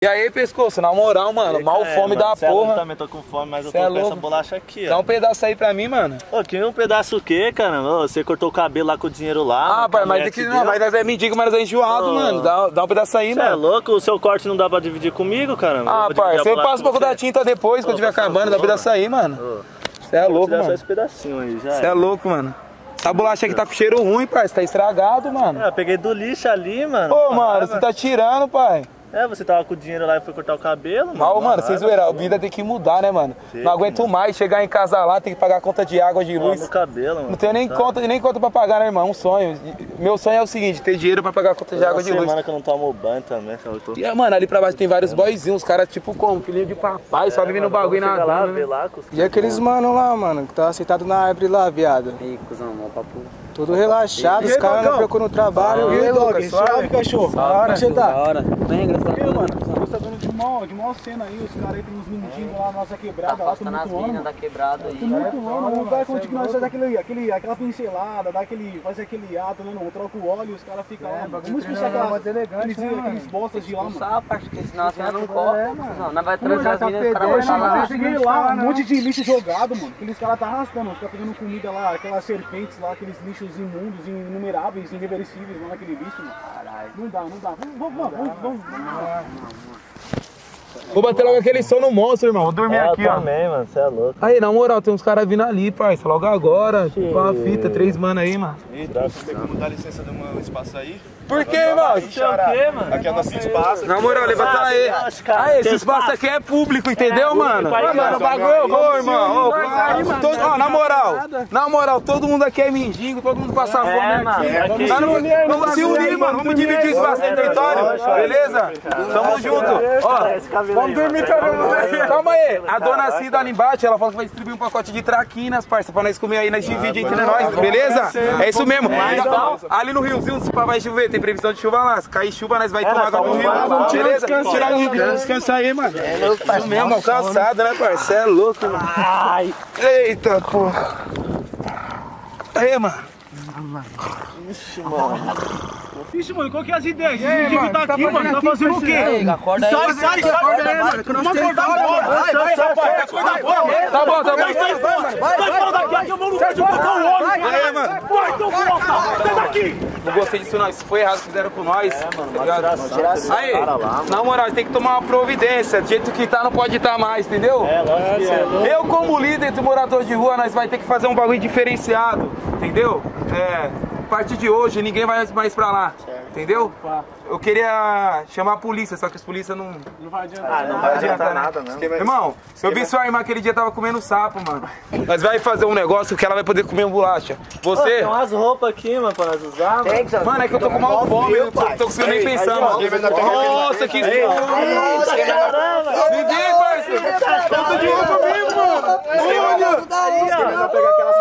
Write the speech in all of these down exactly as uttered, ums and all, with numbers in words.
E aí, pescoço, na moral, mano, e, mal cara, fome mano, da porra. Eu também tô com fome, mas eu tô é com louco. essa bolacha aqui, ó. Dá um pedaço aí pra mim, mano. Ô, que um pedaço o quê, cara? Ô, você cortou o cabelo lá com o dinheiro lá. Ah, pai, mas aqui não, mas nós é mendigo, mas nós é enjoado, oh. mano. Dá, dá um pedaço aí, cê mano. Você é louco? O seu corte não dá pra dividir comigo, cara? Ah, pai, você passa um pouco da tinta depois, oh, quando tiver acabando, dá um pedaço aí, mano. Você oh. é louco, mano. Só esse pedacinho aí, já. Você é louco, mano. Essa bolacha aqui tá com cheiro ruim, pai. Você tá estragado, mano. É, eu peguei do lixo ali, mano. Ô, mano, você tá tirando, pai. É, você tava com o dinheiro lá e foi cortar o cabelo, mano. Mal, mano, vocês viram, a vida tem que mudar, né, mano? Sim, não aguento mano. mais chegar em casa lá, tem que pagar a conta de água, de luz. No cabelo, mano. Não tenho nem, tá. conta, nem conta pra pagar, né, irmão? Um sonho. Meu sonho é o seguinte, ter dinheiro pra pagar a conta de água, de luz. semana que eu não tomo banho também, sabe? Tô... E, mano, ali pra baixo tem vários boyzinhos, os caras tipo como? Filhinho de papai, é, só vivendo no bagulho na lá, né? lá, E aqueles mano lá, mano, que tá sentado na árvore lá, viado. Ei, cuzão, mal papo. Tudo relaxado, os caras não procuram trabalho. E aí, Dog, suave, cachorro? Da hora, você tá? Da hora. Bem, graças a Deus. Mano, você tá dando de mal, de mal cena aí, os caras aí tem uns mendigos lá na nossa quebrada, tá lá, tô muito ano. Da quebrada aí. Tô muito ano, não vai conseguir nós fazer aquele, aquele, aquela pincelada, dá aquele, faz aquele ato, né, não, troca o óleo e os caras ficam lá. Vamos expulsar aqueles, aqueles bostas de lá, mano. Expulsar, parceiro, porque senão as caras não cortam. Não vai trazer as meninas, os caras vão chegar lá. Eu cheguei lá, um monte de lixo jogado, mano, aqueles caras tá arrastando, os caras pegando comida lá, aquelas serpentes lá, aqueles lixos imundos, inumeráveis, irreversíveis lá naquele lixo, mano. Caralho. Não dá, não dá. Vamos, vamos, vamos, vamos. Vou bater logo aquele som no monstro, irmão. Vou dormir é, aqui, ó. também, mano, você é louco. Aí, na moral, tem uns caras vindo ali, parça. Logo agora. Com a fita, três mano aí, mano. Eita, você tem como dar licença de um espaço aí? Por que, irmão? Aqui é nosso espaço. Na moral, levanta aí. Aí, esse espaço aqui é público, entendeu, mano? Mano, o bagulho eu vou, irmão. Ó, na moral, na moral, todo mundo aqui é mendigo, todo mundo passa fome aqui. Vamos se unir, mano. Vamos dividir esse espaço de território, beleza? Tamo junto. Ó, vamos dormir todo mundo aí. Calma aí. A dona Cida ali embaixo, ela falou que vai distribuir um pacote de traquinas, parça, pra nós comer aí, nós dividir entre nós, beleza? É isso mesmo. Ali no riozinho, se vai chover, tem previsão de chuva lá. Se cair chuva, nós vai tomar água no rio. Beleza? Tirar no rio, descansa aí, mano. É louco, isso mesmo, cansado, né, parça? Você é louco, mano. Ai. Eita, porra. Aí, mano. Ixi, mano. Ixi, mano, qual que é as ideias? Esse mendigo tá aqui, mano, tá fazendo o quê? Acorda aí. Sai, sai, sai, acorda aí, mano. Vamos acordar agora. Vai, vai, rapaz, acorda agora. Tá bom, tá bom. Sai, sai, sai. Vai fora daqui, eu vou no vídeo botar o óleo. Vai, mano. Vai, então, bosta. Sai daqui. Não gostei disso não, isso foi errado que fizeram com nós. É, mano, tá aí, na moral, tem que tomar uma providência. Do jeito que tá, não pode estar mais, entendeu? É, lógico que é. Eu, como líder do morador de rua, nós vai ter que fazer um bagulho diferenciado, entendeu? É, a partir de hoje, ninguém vai mais pra lá, entendeu? Eu queria chamar a polícia, só que as polícias não... Não vai adiantar. Ah, não vai adiantar nada, né? Irmão, eu vi sua irmã aquele dia tava comendo sapo, mano. Nós vai fazer um negócio que ela vai poder comer um bolacha. Você... Ô, tem umas roupas aqui, mano, pra nós usar, mano. Tem, mano, é que eu tô com mal fome, eu tô, tô conseguindo nem pensar, mano. Nossa, que... Nossa, caramba! Ninguém, parceiro! Eu tô de roupa mesmo, mano! Olha! Vamos pegar aquelas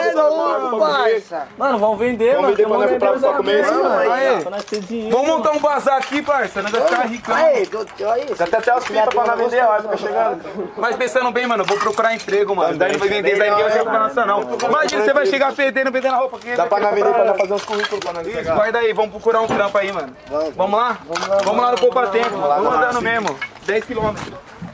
caixas. Mano, vamos vender, mano. Vamos vender pra nós comprar pra comer isso, mano. Vamos montar um bazar aqui, parça, nós vamos ficar ricão. Aí, olha isso. Já tem até as pipas pra nós vender, ó, fica chegando. Mas pensando bem, mano, eu vou procurar emprego, mano. Daí não vai vender, daí ninguém vai chegar pra nossa, não. Imagina, você vai chegar fedendo, vendendo a roupa aqui. Dá pra nós vender, pra nós fazer uns currículos pra nós Isso, pegar. guarda aí, vamos procurar um trampo aí, mano. Vamos lá? Vamos lá no Poupa Tempo, vamos andando mesmo. dez quilômetros.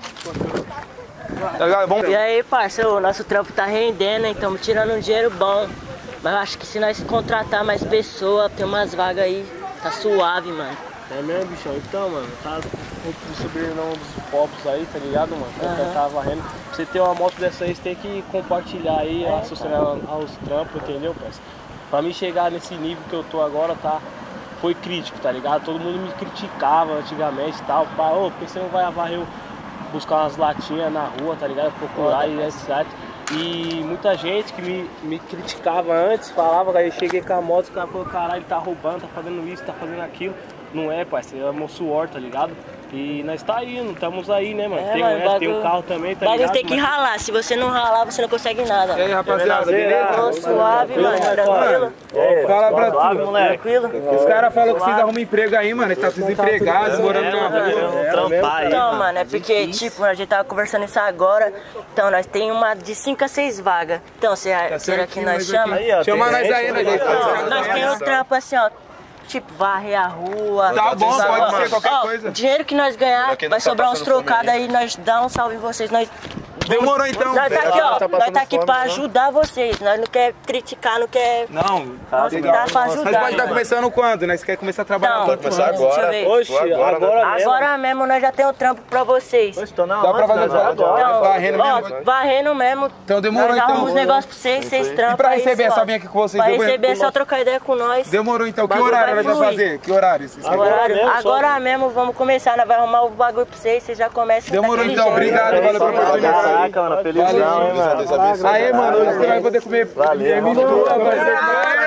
Tá ligado? Vamos... E aí, parceiro, o nosso trampo tá rendendo, hein? Estamos tirando um dinheiro bom. Mas eu acho que se nós contratar mais pessoas, tem umas vagas aí, tá suave, mano. É mesmo, bichão? Então, mano, tá o sobrenome dos popos aí, tá ligado, mano? Uhum. Tá varrendo. Pra você ter uma moto dessa aí, você tem que compartilhar aí, associar aos trampos, entendeu, parceiro? Pra mim chegar nesse nível que eu tô agora, tá? Foi crítico, tá ligado? Todo mundo me criticava antigamente e tal. Pá, ô, por que você não vai varrer, buscar umas latinhas na rua, tá ligado? Procurar e nessa cidade. E muita gente que me, me criticava antes, falava, aí eu cheguei com a moto, o cara falou, caralho, tá roubando, tá fazendo isso, tá fazendo aquilo. Não é, parceiro, é meu suor, tá ligado? E nós tá indo, estamos aí, né, mano? É, tem, mano, né, bagulho, tem um carro também, tá bagulho ligado? tem que mas... ralar, se você não ralar, você não consegue nada. E aí, rapaziada, beleza? Tô suave, mano, tranquilo. Fala pra tu, moleque. Tranquilo? Os caras falam que vocês arrumam emprego aí, mano. Eles estão desempregados, morando na rua. Trampar aí, Então, mano. mano, é porque, tipo, a gente tava conversando isso agora. Então, nós tem uma de cinco a seis vagas. Então, será que nós chama? Chama nós aí, nós aí. Nós tem um trampo assim, ó. tipo, varrer a rua. Tá bom, Ó, pode ser qualquer ó, coisa. O dinheiro que nós ganhar, Aqui não vai tá sobrar uns passando fome trocados aí. aí, nós dá um salve em vocês, nós... Demorou então. Nós tá aqui, ó, tá nós passando tá aqui fome, pra não? ajudar vocês, nós não quer criticar, não quer... Não, Nós legal. dá pra Nós ajudar. pode estar mano. começando quando? Nós quer começar a trabalhar Então, quando? começar deixa eu agora. ver. Oxe, Agora, agora, né? mesmo. Agora mesmo nós já temos um trampo pra vocês. Oxe, tô na Dá onde, pra fazer nós agora? agora. Varrendo Ó, mesmo. varrendo mesmo. Então demorou, Nós então. arrumamos uns negócios pra vocês, vocês trampam. E pra aí, receber, sei só lá. vir aqui com vocês. Pra depois- receber é só trocar ideia com nós. Demorou então. Que Bagulho horário vai nós vamos fluir. fazer? Que horário? Vocês querem? Horário. mesmo, só- Agora mesmo vamos começar, nós vamos arrumar o bagulho pra vocês, vocês já começam. Demorou daquele então. jeito. Obrigado, valeu pela oportunidade. Caraca, mano, felizão, hein, mano. Deus abençoe. Aí, mano, hoje você vai poder comer. Valeu. Mistura, vai ser.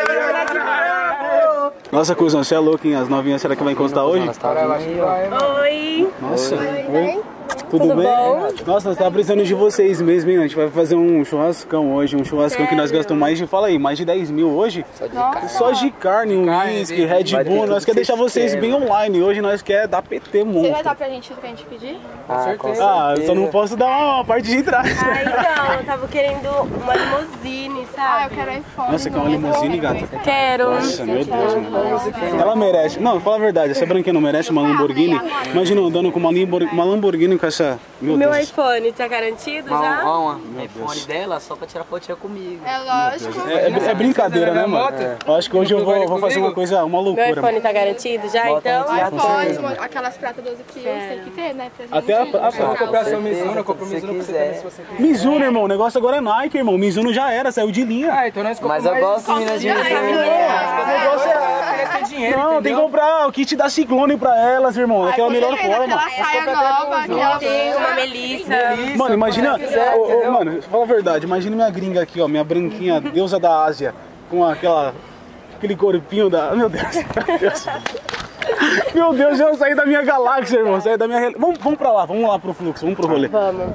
Nossa, cuzão, você é louco, hein? As novinhas, será que vai encostar hoje? Oi. Nossa, oi. Tudo, bem? Nossa, nós tava precisando de vocês mesmo, hein? A gente vai fazer um churrascão hoje, um churrascão que nós gastamos mais de, fala aí, mais de dez mil hoje. Só de carne, um whisky, Red Bull, nós quer deixar vocês bem online. Hoje nós quer dar P T Você vai monstro. dar pra gente tudo que a gente pedir? Ah, eu só não posso dar uma parte de trás. Ah, então, eu tava querendo uma limousine, Ah, eu sabe? quero iPhone. Nossa, quer uma limousine, gata? Quero. Nossa, meu Deus, mano. Ela merece. Não, fala a verdade, essa branquinha não merece uma Lamborghini. Imagina eu andando com uma Lamborghini, uma Lamborghini com essa. Meu Meu Deus. iPhone tá garantido já? Ó, o iPhone dela só pra tirar fotinha comigo. É lógico. É, é- é brincadeira, né, mano? Eu acho que hoje eu vou, vou fazer uma coisa, uma Meu loucura. iPhone Mano. tá garantido já, então? iPhone, aquelas pratas doze fios, tem que ter, né? Pra gente Até a, a, usar. Compração Mizuno, comprou Mizuno pra você também, se você quiser. Mizuno, irmão. O negócio agora é Nike, irmão. Mizuno já era, saiu de linha. Ah, então nós compramos Mas eu mais- gosto, Minas de Ai, Minas. ai, O negócio é querer ter dinheiro, Não, tem que entendeu? comprar o kit da Ciclone pra elas, irmão. Daquela melhor forma. Aquela saia nova, aquela... Tem uma Melissa. Mano, imagina. Ô, ô, mano, fala a verdade. Imagina minha gringa aqui, ó. Minha branquinha, deusa da Ásia. Com aquela. Aquele corpinho da. Meu Deus. Meu Deus. Meu Deus, eu saí da minha galáxia, irmão. Saí da minha. real- Vamos, vamos pra lá, vamos lá pro fluxo, vamos pro rolê. Vamos.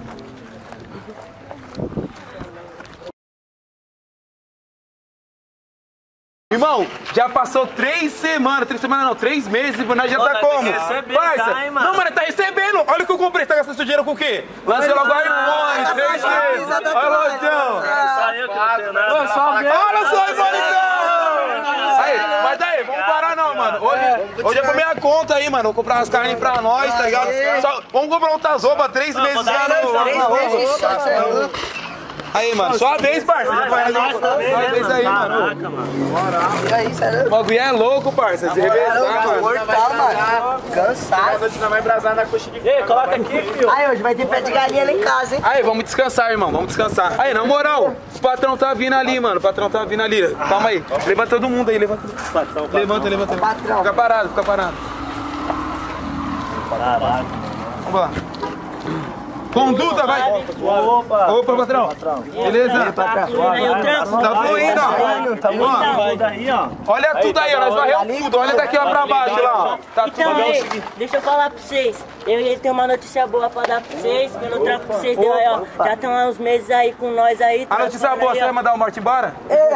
Irmão, já passou três semanas, três semanas não, três meses, e nós já tá tá como? tem que receber Parça, já, hein, mano? não, mano, tá recebendo. Olha o que eu comprei, tá gastando seu dinheiro com o quê? Lancei logo o iPhone, três vezes. Olha lá, então. Saiu que eu não tenho nada. Olha só, iPhone, então. Aí, mas aí, vamos parar não, mano. Hoje, hoje é pra minha conta aí, mano. Vou comprar umas carnes pra nós, tá ligado? Só- vamos comprar um Tazoba, três meses já no... Aí, mano, só a vez, parça. Só a vez aí, mano. O bagulho é louco, parça. Se revezar, mano. Mortal, mano. Cansado. Ei, coloca aqui, filho. Ai, hoje vai ter pé de galinha lá em casa, hein? Aí, vamos descansar, irmão. Vamos descansar. Aí, na moral, o patrão tá vindo ali, mano. O patrão tá vindo ali. Calma aí. Levanta todo mundo aí, levanta. Levanta, levanta. Patrão. Fica parado, fica parado. Caraca. Vamos lá. Conduta, vai! Opa. Opa, patrão! Beleza? Tá fluindo, ó! Vai daí, ó. Olha tudo aí, ó! Nós varremos tudo! Olha daqui lá pra baixo, lá, ó! Tá tudo Então, aí! ei, deixa eu falar pra vocês. Eu e ele tem uma notícia boa pra dar pra vocês. Eu não trampo pra vocês, deu aí, ó. Já estão há uns meses aí com nós aí. A notícia trampando boa, aí, você ó. vai mandar o Morte embora?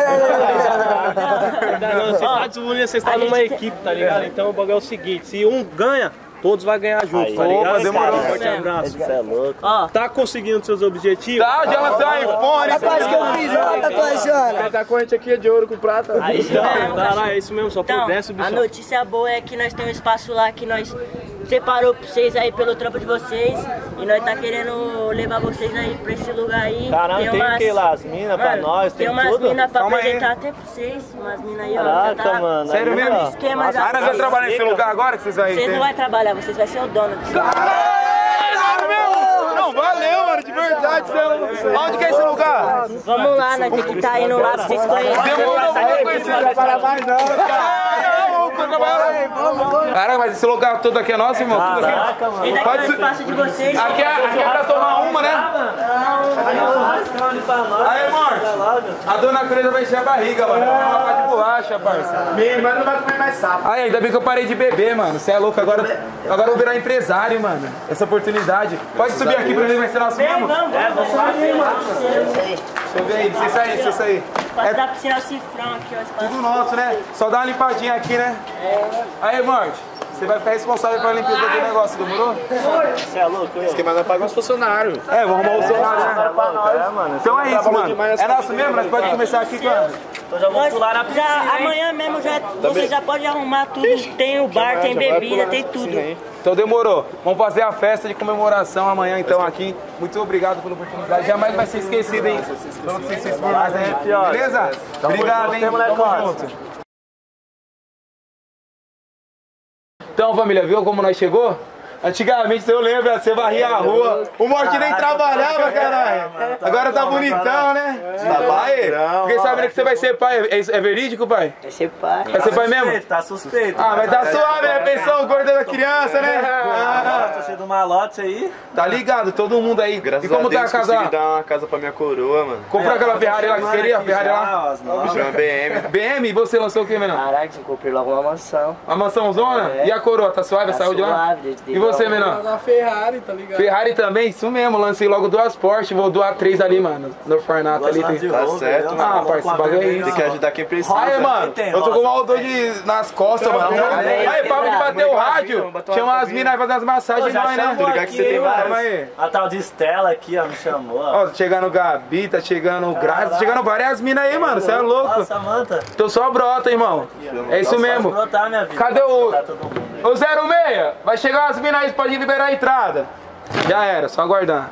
Não, você tá desunindo, vocês estão numa equipe, tá ligado? Então o bagulho é o seguinte, se um ganha, todos vão ganhar junto, tá ligado? Opa, demorou. Forte abraço. Você é louco. Ó, Tá conseguindo seus objetivos? Tá, já lancei o iPhone! Tatuagem que eu fiz, ó, tatuagem. Tá corrente aqui é de ouro com prata. Aí, então, tá lá, é isso mesmo, só então, progresso, a bicho. notícia boa é que nós temos um espaço lá que nós separou pra vocês aí pelo trampo de vocês. E nós tá querendo levar vocês aí pra esse lugar aí. Caramba, tem o que lá? As minas pra Mano, nós, tem tem umas tudo? minas pra Calma aí. apresentar até pra vocês. Umas minas aí, ó. Caraca, já tá mano. Sério aí, mesmo? ó. esquema já. Ah, nós vamos trabalhar nesse lugar agora que vocês vão Vocês ter? não vão trabalhar, vocês vão ser o dono desse lugar. Caralho, meu! Não, valeu, mano, de verdade. Você é... Onde que é esse lugar? Vamos lá, nós temos que estar indo lá pra vocês conhecerem. Demorou, vamos conhecer. mais não, Caraca, mas esse lugar todo aqui é nosso, irmão? Tudo aqui? Caraca, mano. Esse aqui é Pode o ser- espaço de vocês. Aqui é, aqui é pra tomar uma, né? Aí, amor, a dona Creuza vai encher a barriga, mano. Vai uma parte de borracha, parça. Minha irmã não vai comer mais sapo. Aí, ainda bem que eu parei de beber, mano. Você é louco, agora, agora eu vou virar empresário, mano. Essa oportunidade. Pode subir aqui pra mim, vai ser nosso mesmo? É, vamos lá, Deixa eu ver aí, vocês aí, vocês aí. Pode dar pra tirar o cifrão aqui, ó. esse Tudo nosso, né? Só dá uma limpadinha aqui, né? Aí, Morte, você vai ficar responsável pela limpeza do negócio, demorou? Você é louco, eu? Mas nós pagamos os funcionários. É, vamos arrumar o funcionário, né? É, mano. Então é isso, mano. É nosso mesmo, nós podemos começar aqui quando? Então já vamos pular na piscina, Já, hein? amanhã mesmo já, você já pode arrumar tudo. Tem o bar, tem bebida, tem tudo. Então demorou. Vamos fazer a festa de comemoração amanhã então aqui. Muito obrigado pela oportunidade. Jamais vai ser esquecido, hein? Pelo que vocês fez por nós, hein? Beleza? Obrigado, hein? Tamo junto. Então, família, viu como nós chegou? Antigamente, eu lembro, você varria a rua. O Morte nem trabalhava, caralho. Agora tá bonitão, né? Tá aí. Fiquei sabendo que você vai ser pai. É, é verídico, pai? Vai ser pai. Vai ser pai mesmo? Tá suspeito. Ah, mas tá suave, né? Pensou o gordo da criança, né? Tá cheio do malote aí. Tá ligado, todo mundo aí. Graças E como a Deus, tá a casa lá? consegui dar uma casa pra minha coroa, mano. Comprou aquela Ferrari lá que você queria? A Ferrari lá? Comprei uma B M. B M? E você lançou o que, menor? Caraca, eu comprei logo uma mansão. A mansão zona? É. E a coroa? Tá suave? Tá Saiu de lá? suave, desde- E você, menor? Na Ferrari, tá ligado? Ferrari também? Isso mesmo, lancei logo duas Porsche, vou doar três ali, mano. No Fornato ali tem. Tá certo, Ah, mano. parceiro, esse bagulho aí. Tem que ajudar quem precisa. Aí, mano, eu tô com uma dor de nas costas, mano. Aí, papo de bater o rádio, chama as minas, vai fazer as massagens, nós, né? Tô ligado que você tem várias. Calma aí. A tal de Estela aqui, ó, me chamou. Ó, Ó, tá chegando o Gabi, tá chegando o Graça, tá chegando várias minas aí, mano, você é louco. Ó, Samanta. Tô só brota, irmão. É isso mesmo. Brotar, minha vida. Cadê o... Tá todo mundo aí. Ô zero seis, vai chegar as minas aí, pode liberar a entrada. Já era, só aguardar.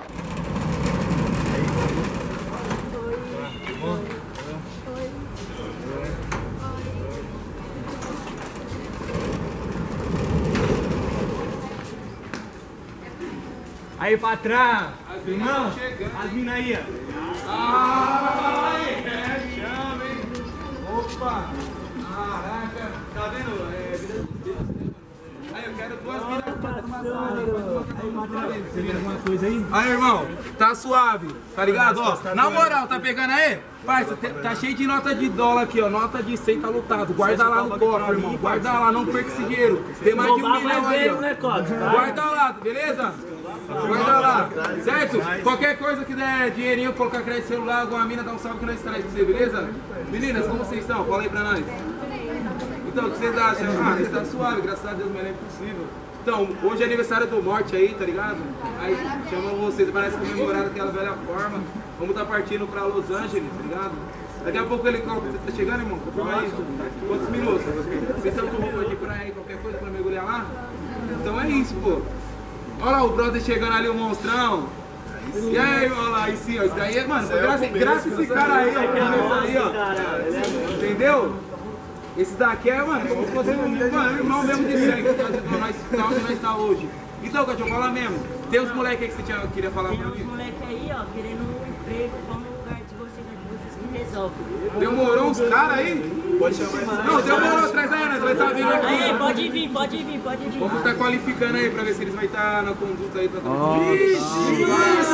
Aí, patrão. As minas As minas aí, ó. Ah, aí, é, chama, hein? Opa! Caraca, tá vendo? É, vida aí, eu quero duas minas pra massagem. Você vê alguma coisa aí? Aí, irmão, tá suave, tá ligado? Ó, na moral, tá pegando aí? Parça, tá cheio de nota de dólar aqui, ó. Nota de cem tá lotado. Guarda lá no cofre, irmão. Guarda lá, não perca esse dinheiro. Tem mais de um milhão aí, ó. Guarda lá, beleza? Guarda lá, certo? Qualquer coisa que der dinheirinho, colocar crédito celular, alguma mina, dá um salve que nós traz pra você, beleza? Meninas, como vocês estão? Fala aí pra nós. Então, o que vocês acham? Ah, isso tá suave, graças a Deus, mas não é possível. Então, hoje é aniversário do Morte aí, tá ligado? Aí chamam vocês, parece comemorar daquela velha forma. Vamos tá partindo pra Los Angeles, tá ligado? Daqui a pouco o helicóptero tá chegando, irmão? Confirma aí. Quantos minutos? Vocês estão com roupa de praia aí, qualquer coisa pra mergulhar lá? Então é isso, pô. Olha lá o brother chegando ali, o monstrão. E aí, olha lá, aí sim, ó. Isso daí é, mano, graças, graças a esse cara aí, ó. Esse aí, ó. Entendeu? Esse daqui é, mano, como se fosse um mano, irmão mesmo de sangue, que nós tá onde nós tá hoje. Então, Cachorro, fala mesmo. Tem uns moleques aí que você tinha, queria falar Tem pra uns mim? moleques aí, ó, querendo um emprego, vamos no lugar de vocês aqui, vocês que resolvem. Demorou uns caras aí? Pode chamar. Não, demorou, traz aí, nós vai estar vindo aqui. Aí, pode vir, pode vir, pode vir. Vamos estar qualificando aí pra ver se eles vão estar na conduta aí pra todo mundo. Vixe,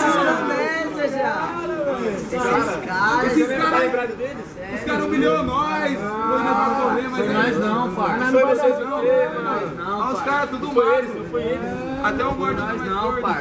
Esses caras. Esses caras. Os caras humilhou nós. Foi pra correr, mas. Foi nós não, pai. Não foi vocês não. Não, não. Os caras tudo mais. Não foi eles. Até o morto não, não, pai.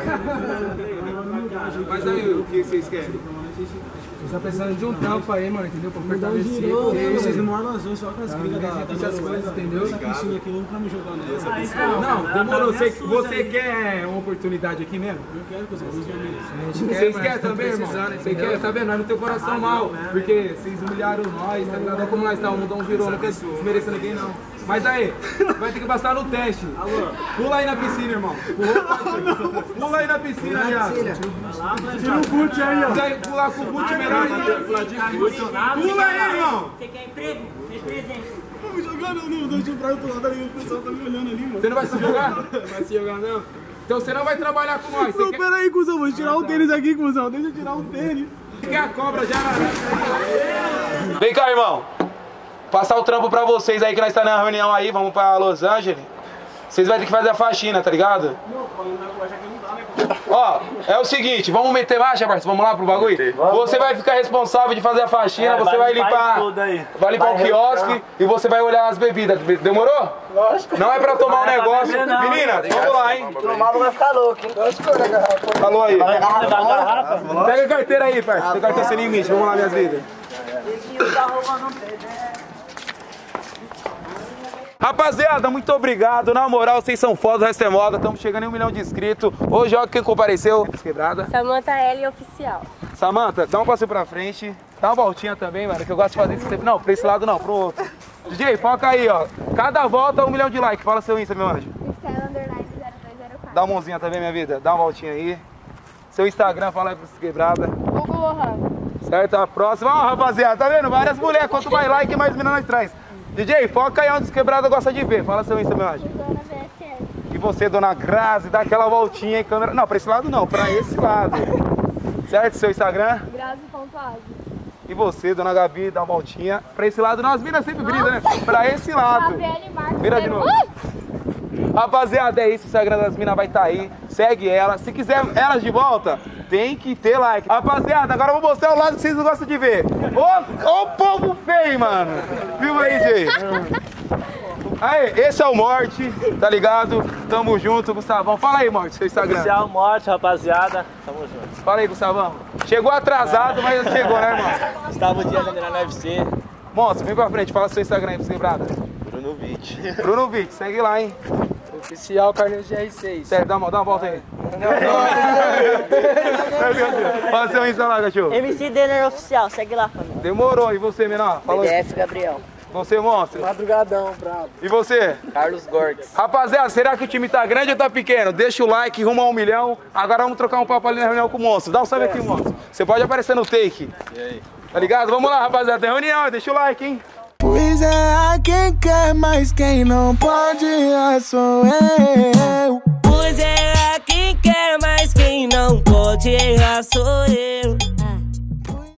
Mas aí, o que vocês querem? Você tá precisando de um trampo aí, mano, entendeu? Pra fortalecer. Vocês não moram nas ruas, só com as brigas dessas coisas, entendeu? Essa piscina aqui, vamos pra me jogar nessa. Não, demorou. Você, você quer uma oportunidade aqui mesmo? Eu quero que vocês me Vocês querem também, irmão? Você quer, tá vendo? Nós não tem coração mal, porque vocês humilharam nós, tá ligado? Olha como nós estamos, o mundão virou, não quer desmerecer ninguém, não. Mas aí, vai ter que passar no teste. Pula aí na piscina, irmão. Pula, Pula aí na piscina, viado. Tira o boot aí, ó. Vai pular com o boot melhor ainda. Pula aí, irmão. Você quer emprego? Tem presente. Vou me jogar, não, não, deixa eu pra outro lado ali, o pessoal tá me olhando ali, mano. Você não vai se jogar? Não vai se jogar, não? Então você não vai trabalhar com nós. Não, Quer... pera aí, cuzão, vou tirar o tênis aqui, cuzão. Deixa eu tirar o tênis. Você quer a cobra já? Vem cá, irmão. Passar o trampo pra vocês aí que nós tá na reunião aí, vamos pra Los Angeles. Vocês vão ter que fazer a faxina, tá ligado? Ó, é o seguinte, vamos meter marcha, parceiro? Vamos lá pro bagulho? Você vai ficar responsável de fazer a faxina, É, você vai vai limpar limpar, tudo aí. vai limpar o Vai quiosque e você vai olhar as bebidas. Demorou? Lógico. Não é pra tomar um Não é pra negócio. beber, não. Menina, vamos lá, hein? Tomar vai ficar louco, hein? Falou aí. Vai levar a garrafa? Pega a carteira aí, parceiro. Tem carteira sem limite. Vamos lá, minhas vidas. Rapaziada, muito obrigado. Na moral, vocês são foda, o resto é moda. Estamos chegando em um milhão de inscritos. Hoje, olha quem compareceu. Quebrada. Samantha L Oficial. Samantha, dá um passeio pra frente. Dá uma voltinha também, mano, que eu gosto de fazer isso sempre. Não, pra esse lado não, pro outro. D J, foca aí, ó. Cada volta, um milhão de likes. Fala seu Insta, meu anjo. Dá uma mãozinha também, minha vida. Dá uma voltinha aí. Seu Instagram, fala aí pra você quebrada. Hugo Lohan. Certo, a próxima. Ó, rapaziada, tá vendo? Várias mulheres. Quanto mais like, mais mina nós traz. D J, foca aí onde os quebrados gostam de ver. Fala seu Insta, meu anjo. Dona V S S. E você, dona Grazi, dá aquela voltinha em câmera. Não, pra esse lado não, pra esse lado. Certo, seu Instagram? Grazi.ase. E você, dona Gabi, dá uma voltinha. Pra esse lado, nós minas sempre brilham, né? Pra esse lado. Gabriele Marques. Vira de novo. Rapaziada, é isso. O Instagram das minas vai estar tá aí. Segue ela. Se quiser elas de volta, tem que ter like. Rapaziada, agora eu vou mostrar o lado que vocês não gostam de ver. Ô, ô povo feio, mano. Viu aí, Jay? Aí, esse é o Morte, tá ligado? Tamo junto, Gustavão. Fala aí, Morte, seu Instagram. Oficial Morte, rapaziada. Tamo junto. Fala aí, Gustavão. Chegou atrasado, mas chegou, né, irmão? Gustavo Dias, André no U F C. Monstro, vem pra frente, fala seu Instagram aí pra você, quebrada. Bruno Vitt. Bruno Vitt, segue lá, hein? Oficial Carlinhos G R seis. Sério, dá uma, dá uma volta aí. Fala seu Insta lá, cachorro. M C Denner Oficial, segue lá, família. Demorou, e você, menor? Fala B D F Gabriel. Você, monstro? Madrugadão, brabo. E você? Carlos Gordes. Rapaziada, será que o time tá grande ou tá pequeno? Deixa o like, rumo a um milhão. Agora vamos trocar um papo ali na reunião com o monstro. Dá um salve aqui, monstro. Você pode aparecer no take. E aí? Tá ligado? Vamos lá, rapaziada. Tem reunião, deixa o like, hein? Pois é, quem quer, mas quem não pode é sou eu. Pois é, quem quer, mas quem não pode errar sou eu.